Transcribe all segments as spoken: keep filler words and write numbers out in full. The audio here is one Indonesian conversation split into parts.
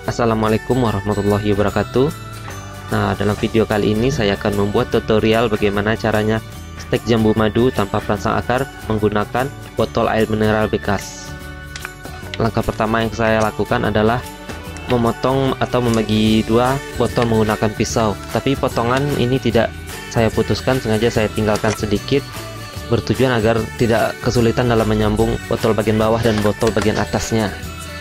Assalamualaikum warahmatullahi wabarakatuh. Nah, dalam video kali ini saya akan membuat tutorial bagaimana caranya stek jambu madu tanpa perangsang akar menggunakan botol air mineral bekas. Langkah pertama yang saya lakukan adalah memotong atau membagi dua botol menggunakan pisau. Tapi potongan ini tidak saya putuskan, sengaja saya tinggalkan sedikit bertujuan agar tidak kesulitan dalam menyambung botol bagian bawah dan botol bagian atasnya.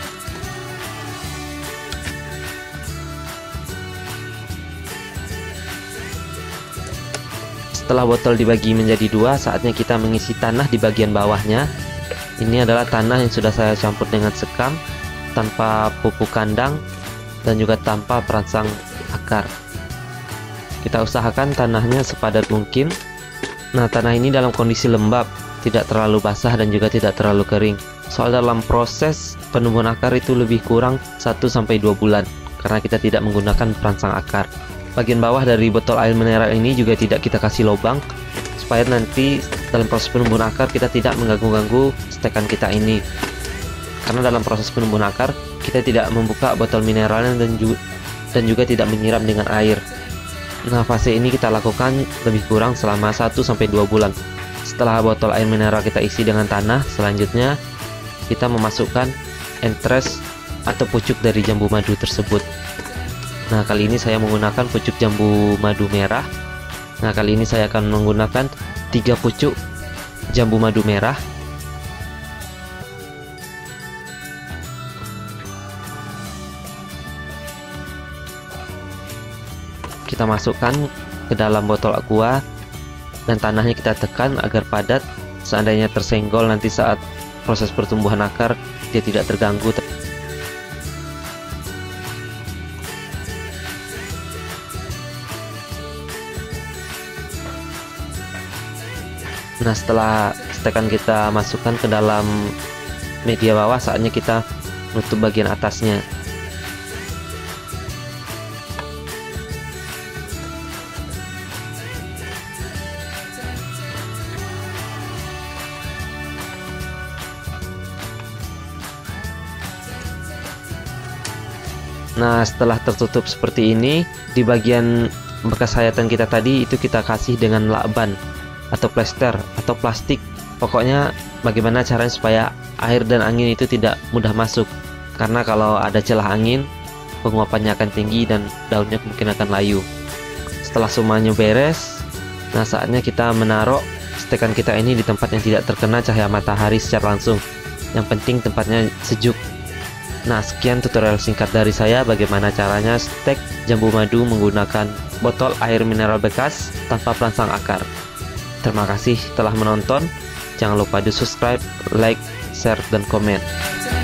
Setelah botol dibagi menjadi dua, saatnya kita mengisi tanah di bagian bawahnya. Ini adalah tanah yang sudah saya campur dengan sekam, tanpa pupuk kandang, dan juga tanpa perangsang akar. Kita usahakan tanahnya sepadat mungkin. Nah, tanah ini dalam kondisi lembab, tidak terlalu basah dan juga tidak terlalu kering. Soal dalam proses penumbuhan akar itu lebih kurang satu sampai dua bulan, karena kita tidak menggunakan perangsang akar. Bagian bawah dari botol air mineral ini juga tidak kita kasih lubang, supaya nanti dalam proses penumbuhan akar kita tidak mengganggu-ganggu stekan kita ini. Karena dalam proses penumbuhan akar kita tidak membuka botol mineralnya dan juga, dan juga tidak menyiram dengan air. Nah, fase ini kita lakukan lebih kurang selama satu sampai dua bulan. Setelah botol air mineral kita isi dengan tanah, selanjutnya kita memasukkan entres atau pucuk dari jambu madu tersebut. Nah, kali ini saya menggunakan pucuk jambu madu merah. Nah, kali ini saya akan menggunakan tiga pucuk jambu madu merah. Kita masukkan ke dalam botol aqua dan tanahnya kita tekan agar padat. Seandainya tersenggol nanti saat proses pertumbuhan akar, dia tidak terganggu. Nah, setelah stekan kita masukkan ke dalam media bawah, saatnya kita menutup bagian atasnya. Nah, setelah tertutup seperti ini, di bagian bekas hayatan kita tadi itu kita kasih dengan lakban atau plester atau plastik. Pokoknya bagaimana caranya supaya air dan angin itu tidak mudah masuk, karena kalau ada celah angin penguapannya akan tinggi dan daunnya mungkin akan layu. Setelah semuanya beres, nah saatnya kita menaruh stekan kita ini di tempat yang tidak terkena cahaya matahari secara langsung. Yang penting tempatnya sejuk. Nah, sekian tutorial singkat dari saya bagaimana caranya stek jambu madu menggunakan botol air mineral bekas tanpa perangsang akar. Terima kasih telah menonton. Jangan lupa di subscribe, like, share, dan komen.